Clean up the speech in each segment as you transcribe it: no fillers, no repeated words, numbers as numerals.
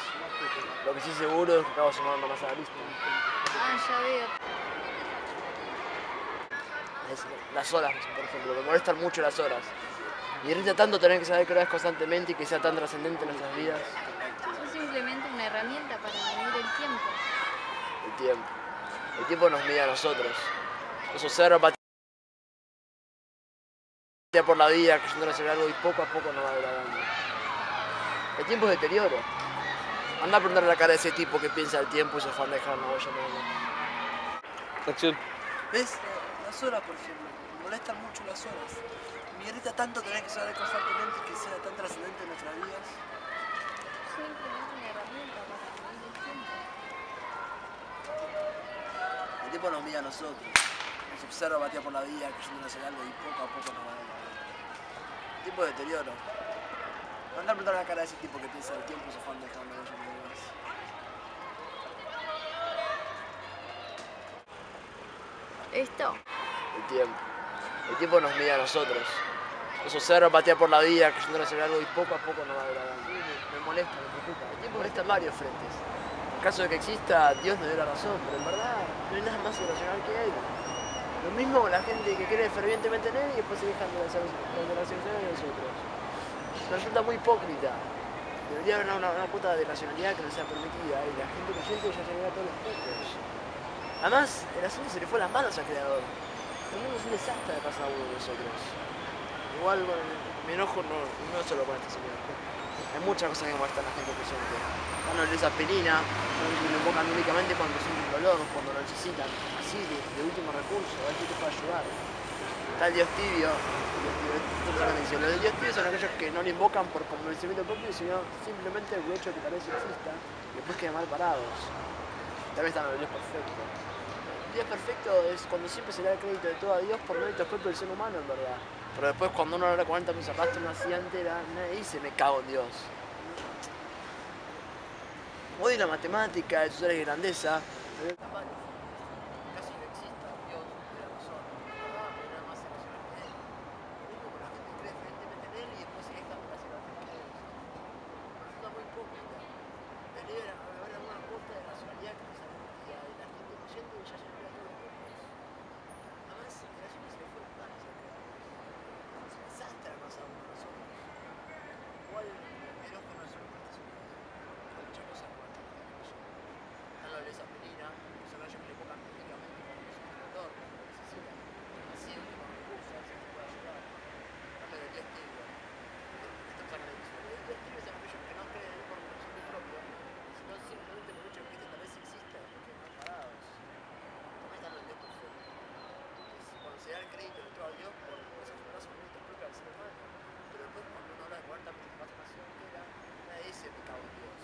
Lo que sí seguro es que acabo sumando más a la lista. Ah, ya veo. Las horas, por ejemplo, me molestan mucho las horas. Me irrita tanto tener que saber qué hora es constantemente y que sea tan trascendente en nuestras vidas. Son simplemente una herramienta para medir el tiempo. El tiempo. El tiempo nos mide a nosotros. Nos observa, patea por la vida, creyendo hacer algo y poco a poco nos va degradando. El tiempo es deterioro. Anda a preguntarle la cara a ese tipo que piensa el tiempo y se afana de dejar una huella negra. Acción. ¿Ves? Las horas, por ejemplo. Me molestan mucho las horas. Me irrita tanto tener que saber constantemente que sea tan trascendente en nuestras vidas. Simplemente una herramienta para medir el tiempo. El tiempo nos mide a nosotros. Nos observa, patea por la vida, creyendo hacer algo y poco a poco nos va degradando. El tiempo es deterioro. Anda a preguntarle la cara a ese tipo que piensa el tiempo y se afana de dejar una huella negra. ¿Esto? El tiempo. El tiempo nos mide a nosotros. Nos observa, patea por la vida, creyendo hacer algo y poco a poco nos va degradando. Me molesta, me preocupa. El tiempo molesta en varios frentes. En caso de que exista, Dios nos dé la razón, pero en verdad no hay nada más irracional que Él. Lo mismo la gente que cree fervientemente en Él y después se dejan de las acciones de nosotros. Me resulta muy hipócrita. Debería haber una cuota de racionalidad que no sea permitida y la gente creyente ya se llega a todos los puntos. Además, el asunto se le fue las manos al Creador. El mundo es un desastre de cada uno de nosotros. Igual, bueno, mi enojo no es solo con este señor. Hay muchas cosas que me molestan a la gente creyente. No les aspirina, lo invocan únicamente cuando sienten dolor, cuando lo necesitan. Así, de último recurso, a ver qué te puede ayudar. Está el Dios tibio. Los del Dios tibio son aquellos que no lo invocan por convencimiento propio, sino simplemente el hecho de que tal vez exista y después quedan mal parados. También están los Dios perfecto. El Dios perfecto es cuando siempre se le da el crédito de todo a Dios por méritos propios del ser humano, en verdad. Pero después cuando uno habla 40 minutos arrastra una silla entera, nadie dice me cago en Dios. Odio la matemática, el usuario de grandeza. Casi no exista Dios de la razón. Nada más irracional que Él. Lo mismo con la gente que cree fervientemente en Él y después se dejan de hacer las creencias. Resulta muy hipócrita. Debería haber alguna cuota de racionalidad que no sea permitida y la gente creyente ya se olvida todos los puntos. Además, el asunto se le fue las manos al Creador. Es un desastre a cada uno de nosotros. Igual, mi enojo no es solo con este señor. Hay muchas cosas que molestan a la gente creyente. Están los de esa penina, que son aquellos que le invocan públicamente cuando necesitan dolor, cuando lo necesitan. Así, de último recurso, a ver si te puede ayudar. Están los del Dios tibio. Estamos hablando de eso. Los del Dios tibio son aquellos que no creen en Él por conocimiento propio, sino simplemente por el hecho de que tal vez exista, porque están parados. También están los del Dios perfecto. Cuando se da el crédito de todo a Dios por cosas que no son méritos propios del ser humano. Pero después cuando uno habla de 40 minutos más una ciudad entera, nadie dice me cago en Dios.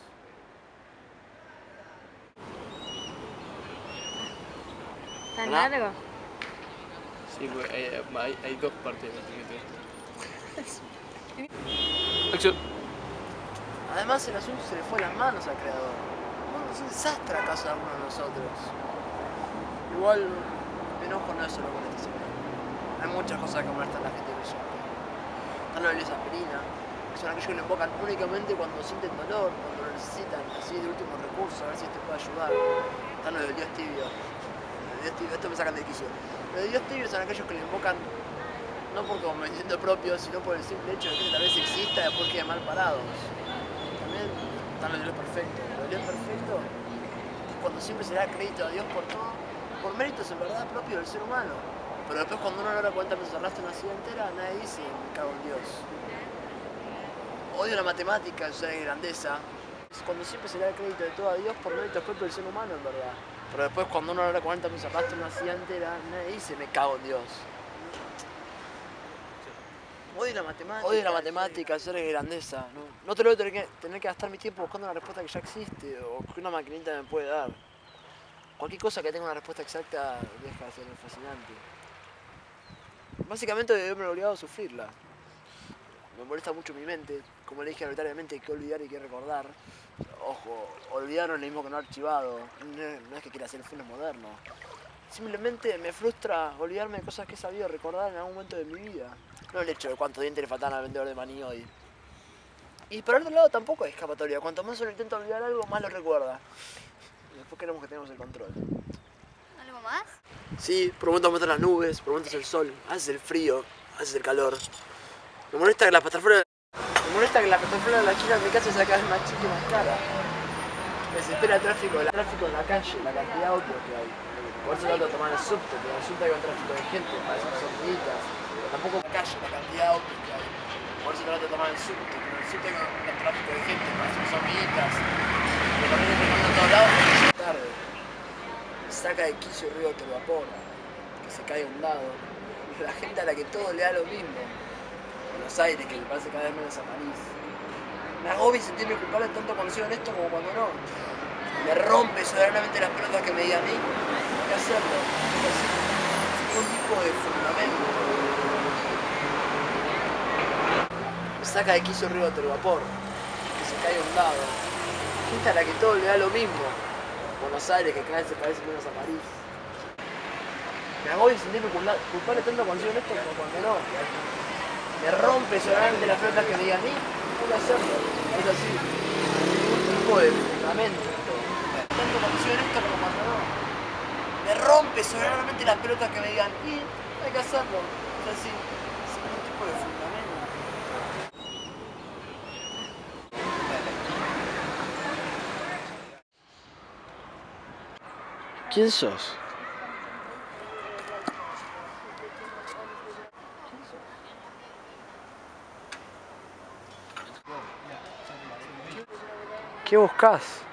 ¿Tan largo? Sí, pues hay dos partes de la Acción. Además, el asunto se le fue las manos al Creador. Bueno, es un desastre a cada uno de nosotros. Igual, mi enojo no es solo con este señor. Hay muchas cosas que molestan a la gente creyente. Están los de la aspirina, que son aquellos que lo invocan únicamente cuando sienten dolor, cuando lo necesitan, así de último recurso, a ver si te puede ayudar. Están los del Dios tibio. Esto me sacan de quicio. Los de Dios tibio son aquellos que lo invocan no por convencimiento propio, sino por el simple hecho de que tal vez exista y después queden mal parados. También están los de Dios perfecto. Los de Dios perfecto es cuando siempre se le da crédito a Dios por todo, por méritos en verdad propios del ser humano. Pero después cuando uno habla 40 minutos arrastra una ciudad entera, nadie dice me cago en Dios. Odio la matemática, el usuario de grandeza. Es cuando siempre se le da el crédito de todo a Dios por méritos propios del ser humano, en verdad. Pero después cuando uno habla 40 minutos arrastra una silla entera, nadie dice me cago en Dios. Odio la matemática, el usuario de grandeza. No te lo voy a tener que gastar mi tiempo buscando una respuesta que ya existe o que una maquinita me puede dar. Cualquier cosa que tenga una respuesta exacta deja de ser fascinante. Básicamente debo haberme obligado a sufrirla. Me molesta mucho mi mente, como le dije arbitrariamente, hay que olvidar y hay que recordar. Ojo, olvidar no es lo mismo que no archivado, no es que quiera hacer fines modernos. Simplemente me frustra olvidarme de cosas que he sabido recordar en algún momento de mi vida. No el hecho de cuántos dientes le faltaban al vendedor de maní hoy. Y por otro lado tampoco hay escapatoria. Cuanto más uno intenta olvidar algo, más lo recuerda. Y después creemos que tenemos el control. ¿Algo más? Sí, por momentos aumentan las nubes, por momentos el sol, a veces el frío, a veces el calor. Me molesta que la plataforma de la esquina de mi casa sea cada vez más chica y más cara. Me desespera el tráfico en la calle, la cantidad de autos que hay. Por eso trato de tomar el subte, pero en el subte hay un tráfico de gente, para eso son hormiguitas. Pero tampoco en la calle, la cantidad de autos que hay. Por eso trato de tomar el subte, pero en el subte hay un tráfico de gente, para eso son hormiguitas. Pero también estoy tomando a todos lados porque es tarde. Saca de quicio el río de vapor, que se cae a un lado. La gente a la que todo le da lo mismo. Buenos Aires, que me parece cada vez menos a París. Me agobia y sentirme culpable tanto cuando soy honesto como cuando no. Me rompe soberanamente las pelotas que me digan a mí. Hay que hacerlo. Sin ningún tipo de fundamento. Me saca de quicio el río de vapor, que se cae a un lado. Gente a la que todo le da lo mismo. Buenos Aires, que cada vez se parece menos a París. Me agobia y sentirme culpable tanto cuando soy honesto como cuando no. Me rompe soberanamente las pelotas que me digan a mí. Hay que hacerlo. Es así. Sin ningún tipo de fundamento. Tanto cuando soy honesto como cuando no. Me rompe soberanamente las pelotas que me digan y hay que hacerlo. Es así. Sin ningún tipo de fundamento. ¿Quién sos? ¿Qué buscas?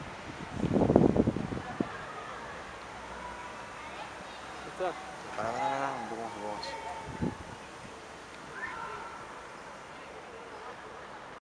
Está.